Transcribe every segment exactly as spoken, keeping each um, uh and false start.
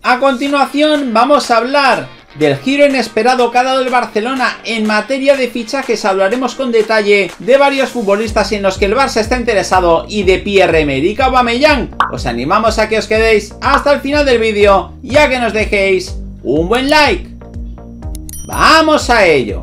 A continuación vamos a hablar del giro inesperado que ha dado el Barcelona en materia de fichajes. Hablaremos con detalle de varios futbolistas en los que el Barça está interesado y de Pierre-Emerick Aubameyang. Os animamos a que os quedéis hasta el final del vídeo y a que nos dejéis un buen like. ¡Vamos a ello!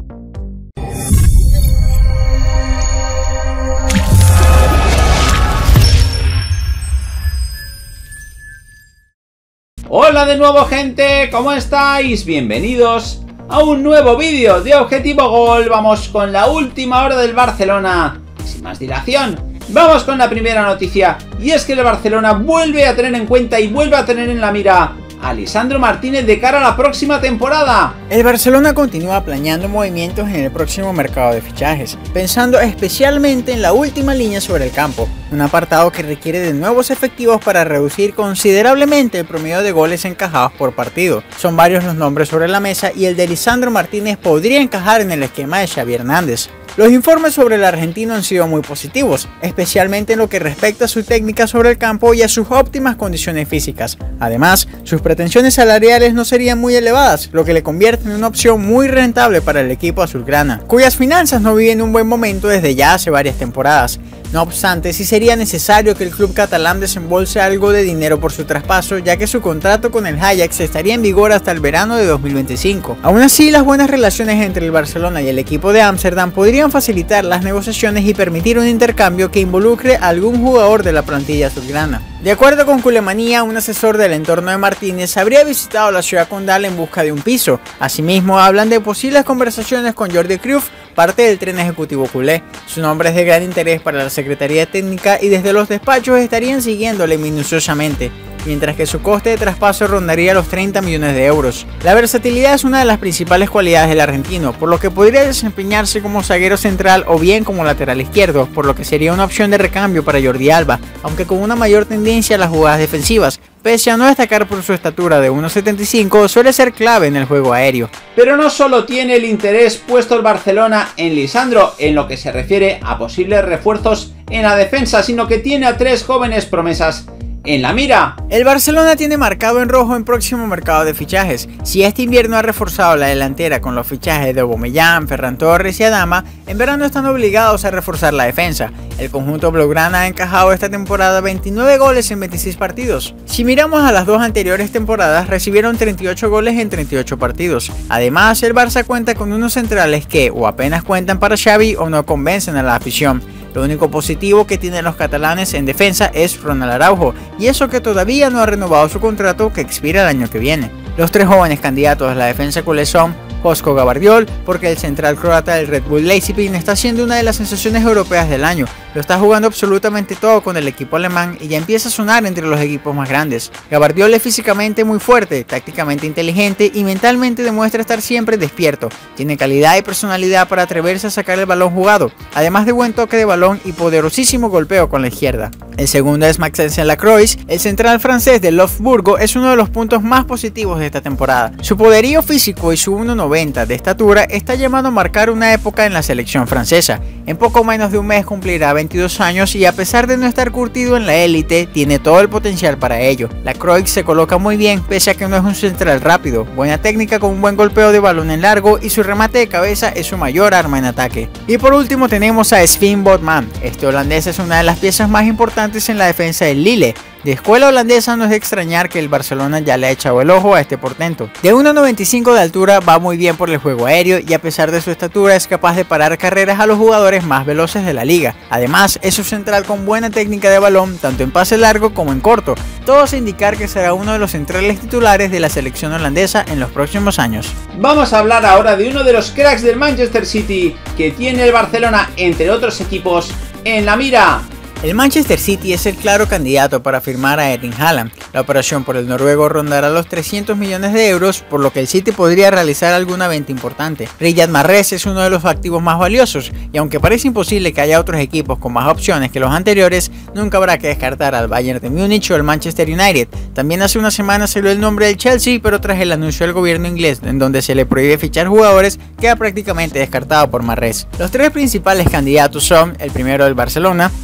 Hola de nuevo, gente, ¿cómo estáis? Bienvenidos a un nuevo vídeo de Objetivo Gol. Vamos con la última hora del Barcelona. Sin más dilación, vamos con la primera noticia, y es que el Barcelona vuelve a tener en cuenta y vuelve a tener en la mira a Lisandro Martínez de cara a la próxima temporada. El Barcelona continúa planeando movimientos en el próximo mercado de fichajes, pensando especialmente en la última línea sobre el campo, un apartado que requiere de nuevos efectivos para reducir considerablemente el promedio de goles encajados por partido. Son varios los nombres sobre la mesa y el de Lisandro Martínez podría encajar en el esquema de Xavi Hernández. Los informes sobre el argentino han sido muy positivos, especialmente en lo que respecta a su técnica sobre el campo y a sus óptimas condiciones físicas. Además, sus pretensiones salariales no serían muy elevadas, lo que le convierte en una opción muy rentable para el equipo azulgrana, cuyas finanzas no viven un buen momento desde ya hace varias temporadas. No obstante, sí sería necesario que el club catalán desembolse algo de dinero por su traspaso, ya que su contrato con el Ajax estaría en vigor hasta el verano de dos mil veinticinco. Aún así, las buenas relaciones entre el Barcelona y el equipo de Ámsterdam podrían facilitar las negociaciones y permitir un intercambio que involucre a algún jugador de la plantilla azulgrana. De acuerdo con Culemanía, un asesor del entorno de Martínez habría visitado la ciudad condal en busca de un piso. Asimismo, hablan de posibles conversaciones con Jordi Cruyff, parte del tren ejecutivo culé. Su nombre es de gran interés para la Secretaría Técnica y desde los despachos estarían siguiéndole minuciosamente, mientras que su coste de traspaso rondaría los treinta millones de euros. La versatilidad es una de las principales cualidades del argentino, por lo que podría desempeñarse como zaguero central o bien como lateral izquierdo, por lo que sería una opción de recambio para Jordi Alba, aunque con una mayor tendencia a las jugadas defensivas. Pese a no destacar por su estatura de uno setenta y cinco, suele ser clave en el juego aéreo. Pero no solo tiene el interés puesto el Barcelona en Lisandro en lo que se refiere a posibles refuerzos en la defensa, sino que tiene a tres jóvenes promesas en la mira. El Barcelona tiene marcado en rojo en próximo mercado de fichajes. Si este invierno ha reforzado la delantera con los fichajes de Aubameyang, Ferran Torres y Adama, en verano están obligados a reforzar la defensa. El conjunto blaugrana ha encajado esta temporada veintinueve goles en veintiséis partidos. Si miramos a las dos anteriores temporadas, recibieron treinta y ocho goles en treinta y ocho partidos. Además, el Barça cuenta con unos centrales que o apenas cuentan para Xavi o no convencen a la afición. Lo único positivo que tienen los catalanes en defensa es Ronald Araujo, y eso que todavía no ha renovado su contrato que expira el año que viene. Los tres jóvenes candidatos a la defensa culé son Joško Gvardiol, porque el central croata del Red Bull Leipzig está siendo una de las sensaciones europeas del año. Lo está jugando absolutamente todo con el equipo alemán y ya empieza a sonar entre los equipos más grandes. Gvardiol es físicamente muy fuerte, tácticamente inteligente y mentalmente demuestra estar siempre despierto. Tiene calidad y personalidad para atreverse a sacar el balón jugado, además de buen toque de balón y poderosísimo golpeo con la izquierda. El segundo es Maxence Lacroix. El central francés del Wolfsburgo es uno de los puntos más positivos de esta temporada. Su poderío físico y su uno noventa de estatura está llamado a marcar una época en la selección francesa. En poco menos de un mes cumplirá veintidós años y a pesar de no estar curtido en la élite, tiene todo el potencial para ello. Lacroix se coloca muy bien pese a que no es un central rápido, buena técnica con un buen golpeo de balón en largo y su remate de cabeza es su mayor arma en ataque. Y por último tenemos a Sven Botman. Este holandés es una de las piezas más importantes en la defensa del Lille. De escuela holandesa no es de extrañar que el Barcelona ya le ha echado el ojo a este portento. De uno noventa y cinco de altura va muy bien por el juego aéreo y a pesar de su estatura es capaz de parar carreras a los jugadores más veloces de la liga. Además es un central con buena técnica de balón tanto en pase largo como en corto. Todo hace indicar que será uno de los centrales titulares de la selección holandesa en los próximos años. Vamos a hablar ahora de uno de los cracks del Manchester City que tiene el Barcelona entre otros equipos en la mira. El Manchester City es el claro candidato para firmar a Erling Haaland. La operación por el noruego rondará los trescientos millones de euros, por lo que el City podría realizar alguna venta importante. Riyad Mahrez es uno de los activos más valiosos, y aunque parece imposible que haya otros equipos con más opciones que los anteriores, nunca habrá que descartar al Bayern de Múnich o el Manchester United. También hace una semana salió el nombre del Chelsea, pero tras el anuncio del gobierno inglés, en donde se le prohíbe fichar jugadores, queda prácticamente descartado por Mahrez. Los tres principales candidatos son el primero del Barcelona, porque el club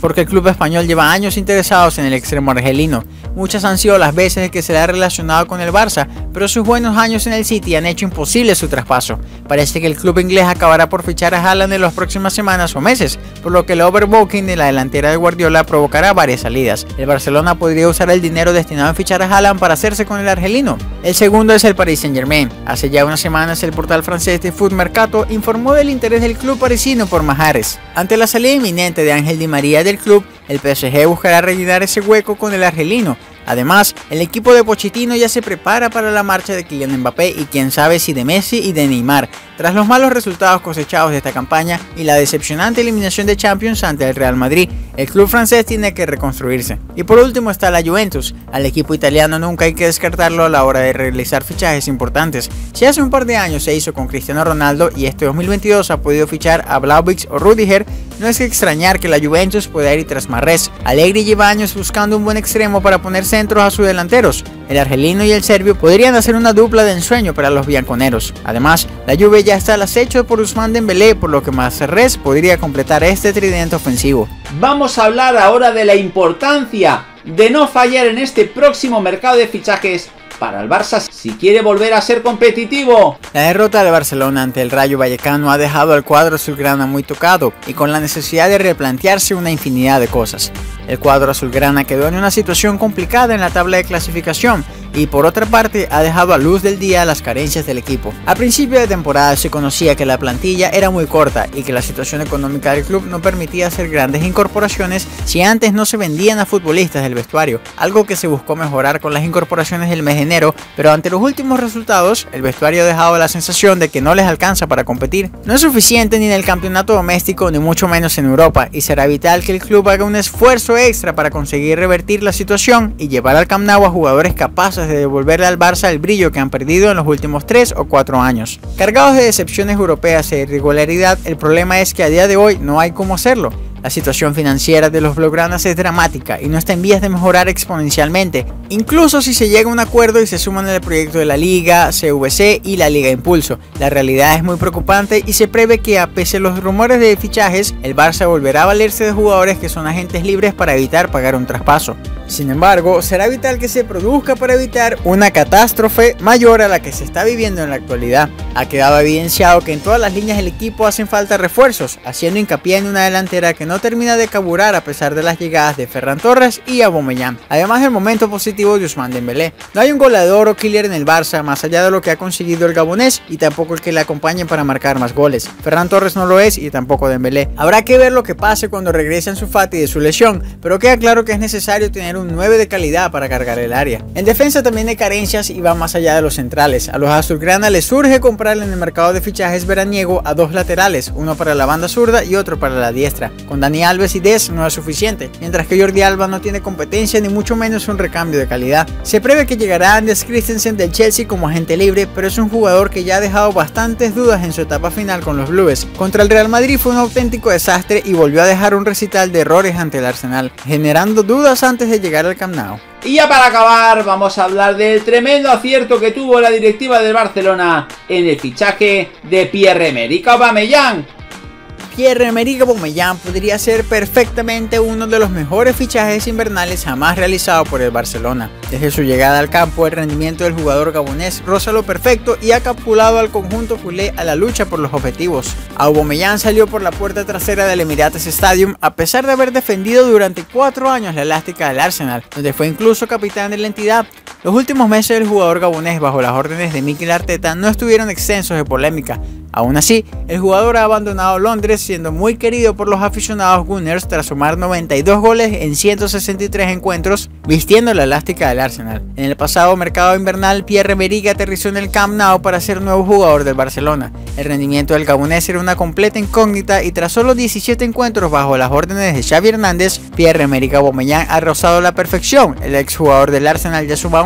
club español lleva años interesados en el extremo argelino. Muchas han sido las veces que se le ha relacionado con el Barça, pero sus buenos años en el City han hecho imposible su traspaso. Parece que el club inglés acabará por fichar a Haaland en las próximas semanas o meses, por lo que el overbooking de la delantera de Guardiola provocará varias salidas. El Barcelona podría usar el dinero destinado a fichar a Haaland para hacerse con el argelino. El segundo es el Paris Saint-Germain. Hace ya unas semanas el portal francés de Foot Mercato informó del interés del club parisino por Mahrez. Ante la salida inminente de Ángel Di María del club, el P S G buscará rellenar ese hueco con el argelino. Además, el equipo de Pochettino ya se prepara para la marcha de Kylian Mbappé y quién sabe si de Messi y de Neymar, tras los malos resultados cosechados de esta campaña y la decepcionante eliminación de Champions ante el Real Madrid. El club francés tiene que reconstruirse. Y por último está la Juventus. Al equipo italiano nunca hay que descartarlo a la hora de realizar fichajes importantes. Si hace un par de años se hizo con Cristiano Ronaldo y este dos mil veintidós ha podido fichar a Vlahovic o Rüdiger, no es que extrañar que la Juventus pueda ir tras Mahrez. Allegri lleva años buscando un buen extremo para poner centros a sus delanteros. El argelino y el serbio podrían hacer una dupla de ensueño para los bianconeros. Además, la Juve ya está al acecho por Ousmane Dembélé, por lo que Mahrez podría completar este tridente ofensivo. Vamos a hablar ahora de la importancia de no fallar en este próximo mercado de fichajes para el Barça si quiere volver a ser competitivo. La derrota del Barcelona ante el Rayo Vallecano ha dejado al cuadro azulgrana muy tocado y con la necesidad de replantearse una infinidad de cosas. El cuadro azulgrana quedó en una situación complicada en la tabla de clasificación y por otra parte ha dejado a luz del día las carencias del equipo. A principio de temporada se conocía que la plantilla era muy corta y que la situación económica del club no permitía hacer grandes incorporaciones si antes no se vendían a futbolistas del vestuario, algo que se buscó mejorar con las incorporaciones del mes de enero, pero ante los últimos resultados el vestuario ha dejado la sensación de que no les alcanza para competir. No es suficiente ni en el campeonato doméstico ni mucho menos en Europa y será vital que el club haga un esfuerzo extra para conseguir revertir la situación y llevar al Camp Nou a jugadores capaces de devolverle al Barça el brillo que han perdido en los últimos tres o cuatro años. Cargados de decepciones europeas e irregularidad, el problema es que a día de hoy no hay cómo hacerlo. La situación financiera de los blaugranas es dramática y no está en vías de mejorar exponencialmente, incluso si se llega a un acuerdo y se suman al proyecto de la Liga, C V C y la Liga Impulso. La realidad es muy preocupante y se prevé que, a pesar de los rumores de fichajes, el Barça volverá a valerse de jugadores que son agentes libres para evitar pagar un traspaso. Sin embargo, será vital que se produzca para evitar una catástrofe mayor a la que se está viviendo en la actualidad. Ha quedado evidenciado que en todas las líneas del equipo hacen falta refuerzos, haciendo hincapié en una delantera que no termina de carburar a pesar de las llegadas de Ferran Torres y Aubameyang, además del momento positivo de Ousmane Dembélé. No hay un goleador o killer en el Barça más allá de lo que ha conseguido el gabonés y tampoco el que le acompañe para marcar más goles. Ferran Torres no lo es y tampoco Dembélé. Habrá que ver lo que pase cuando regrese Ansu Fati de su lesión, pero queda claro que es necesario tener un nueve de calidad para cargar el área. En defensa también hay carencias y va más allá de los centrales. A los azulgrana les surge comprarle en el mercado de fichajes veraniego a dos laterales, uno para la banda zurda y otro para la diestra. Con Dani Alves y Dest no es suficiente, mientras que Jordi Alba no tiene competencia ni mucho menos un recambio de calidad. Se prevé que llegará Anders Christensen del Chelsea como agente libre, pero es un jugador que ya ha dejado bastantes dudas en su etapa final con los Blues. Contra el Real Madrid fue un auténtico desastre y volvió a dejar un recital de errores ante el Arsenal, generando dudas antes de llegar al Camp Nou. Y ya para acabar vamos a hablar del tremendo acierto que tuvo la directiva del Barcelona en el fichaje de Pierre-Emerick Aubameyang. Pierre-Emerick Aubameyang podría ser perfectamente uno de los mejores fichajes invernales jamás realizados por el Barcelona. Desde su llegada al campo, el rendimiento del jugador gabonés roza lo perfecto y ha capturado al conjunto culé a la lucha por los objetivos. Aubameyang salió por la puerta trasera del Emirates Stadium a pesar de haber defendido durante cuatro años la elástica del Arsenal, donde fue incluso capitán de la entidad. Los últimos meses del jugador gabonés bajo las órdenes de Mikel Arteta no estuvieron exentos de polémica. Aún así, el jugador ha abandonado Londres siendo muy querido por los aficionados Gunners tras sumar noventa y dos goles en ciento sesenta y tres encuentros vistiendo la elástica del Arsenal. En el pasado mercado invernal, Pierre-Emerick aterrizó en el Camp Nou para ser nuevo jugador del Barcelona. El rendimiento del gabonés era una completa incógnita y tras solo diecisiete encuentros bajo las órdenes de Xavi Hernández, Pierre-Emerick Aubameyang ha rozado la perfección. El exjugador del Arsenal ya suma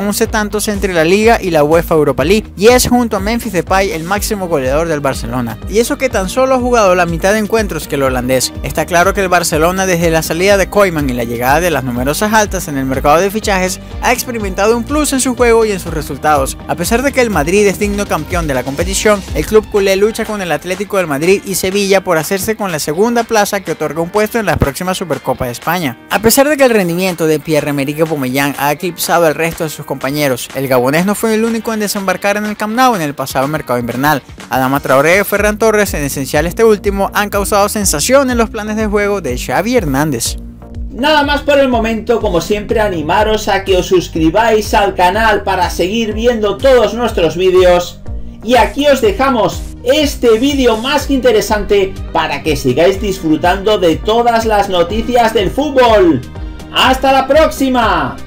once tantos entre la Liga y la UEFA Europa League y es junto a Memphis Depay el máximo goleador del Barcelona. Y eso que tan solo ha jugado la mitad de encuentros que el holandés. Está claro que el Barcelona desde la salida de Koeman y la llegada de las numerosas altas en el mercado de fichajes ha experimentado un plus en su juego y en sus resultados. A pesar de que el Madrid es digno campeón de la competición, el club culé lucha con el Atlético del Madrid y Sevilla por hacerse con la segunda plaza que otorga un puesto en la próxima Supercopa de España. A pesar de que el rendimiento de Pierre-Emerick Aubameyang ha eclipsado al resto de sus compañeros, el gabonés no fue el único en desembarcar en el Camp Nou en el pasado mercado invernal. Adama Traoré y Ferran Torres, en esencial este último, han causado sensación en los planes de juego de Xavi Hernández. Nada más por el momento, como siempre animaros a que os suscribáis al canal para seguir viendo todos nuestros vídeos. Y aquí os dejamos este vídeo más que interesante para que sigáis disfrutando de todas las noticias del fútbol. ¡Hasta la próxima!